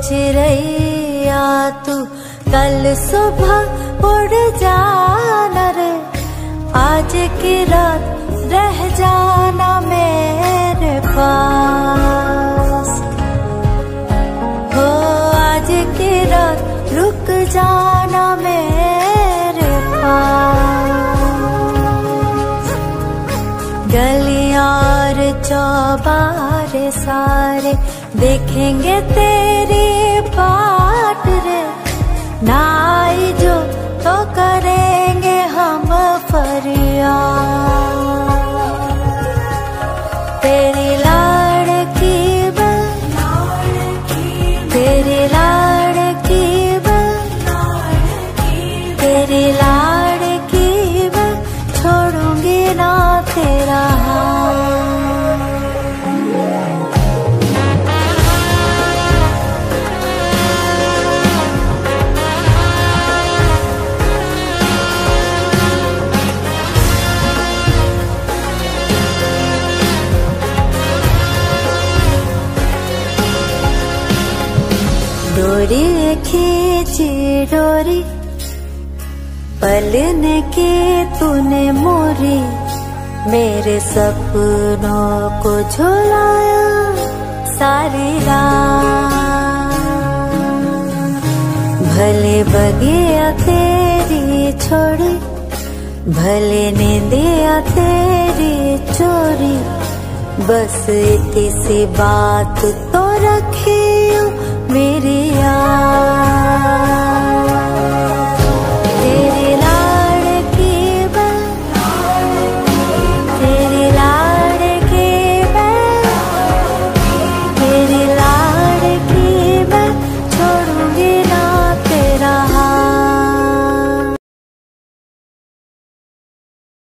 चिड़ैया तू कल सुबह उड़ जाना रे, आज की रात रह जाना मेरे पास। हो आज की रात रुक जाना मेरे पास। गलियां और चौबारे सारे देखेंगे तेरी बाट रे, ना आई जो तो करेंगे हम फरियाद। तेरी लाड़की तेरी लाड़की तेरी लाड़की छोड़ूंगी ना तेरा हाथ। डोरी खींची डोरी पलने की तूने मोरी, मेरे सपनों को झुलाया सारी रात। भले बगिया तेरी छोड़ी, भले नींदिया तेरी चोरी, बस इतनी सी बात तो रखियो मेरी याद।